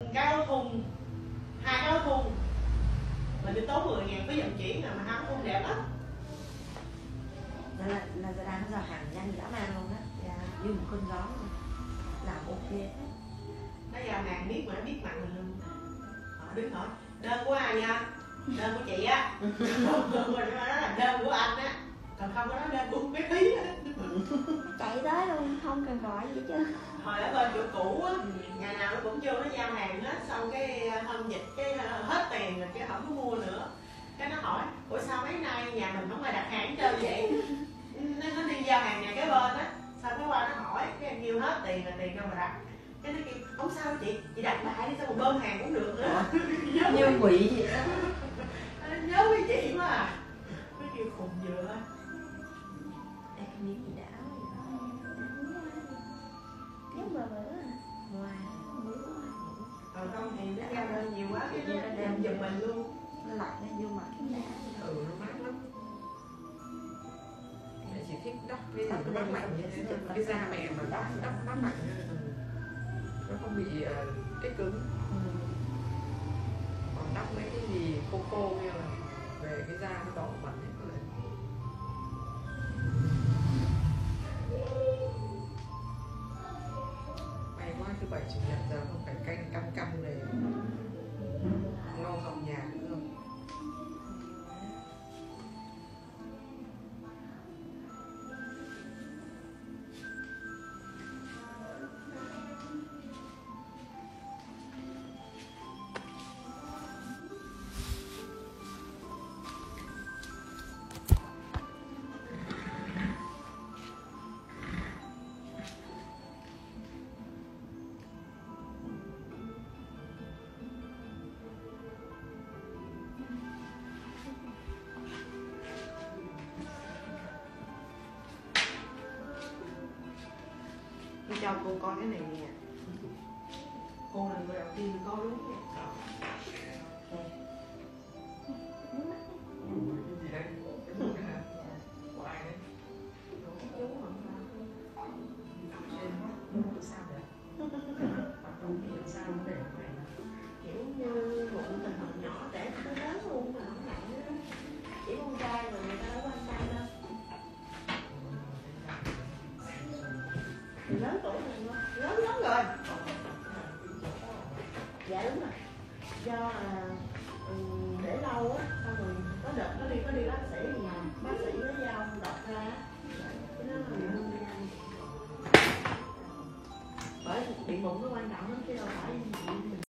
cái áo thun, 2 cái áo thun mình đi tốn 10.000 phí vận chuyển mà 2 áo thun đẹp lắm. Là Lazada nó giao hàng nhanh dã man luôn á. Dạ. Như một cơn gió luôn. Làm ok. Nó giao hàng biết mà nó biết mặt mình luôn. Họ đứng hỏi đơn của ai nha? Đơn của chị á. Rồi nó là đơn của anh á. Còn không có nói đơn của bé Thúy á. Chạy tới luôn, không cần gọi gì chứ. Hồi ở bên chỗ cũ á, ngày nào nó cũng vô nó giao hàng hết, xong cái hôm dịch cái hết tiền rồi cái không có mua nữa. Cái nó hỏi, ủa sao mấy nay nhà mình không ai đặt hàng hết trơn vậy? Nó đi giao hàng nhà cái bên á, xong cái qua nó hỏi, cái em kêu hết tiền là tiền đâu mà đặt. Cái nó kêu, không sao chị đặt lại đi, sao mà bơm hàng cũng được nữa. Như quỷ vậy đó. Nhớ với chị quá à. Nó kêu khùng vừa thôi. Em không biết gì đã vậy đó. Giống bờ bữa à. Ngoài. Còn không thì nó giao đơn nhiều quá, cái nó đem giùm mình luôn. Nó lạnh nó vô mặt. Ừ, nó mát lắm. Mẹ chỉ thích đắp cái đắp mạnh như thế thôi. Cái da mẹ mà đắp mạnh nó không bị cái cứng. Còn đắp mấy cái gì cô như là về cái da nó đỏ bẩn hết rồi. May quá thứ 7 chủ nhật giờ không phải canh căm này lo dọn nhà nữa rồi. Tôi cho cô coi cái này nè. Cô là người đầu tiên coi đúng nè. Kiểu như bụng mình hồi nhỏ để nó lớn luôn mà không nặng nữa. Chỉ con trai rồi người ta đâu quan tâm đâu. Thì lớn tuổi rồi không? Lớn lắm rồi. Dạ đúng rồi. Do là để lâu á, xong rồi có đợt nó đi bác sĩ mà bác sĩ nó giao đọc ra cái nó bởi bị bụng nó quan trọng lắm chứ đâu phải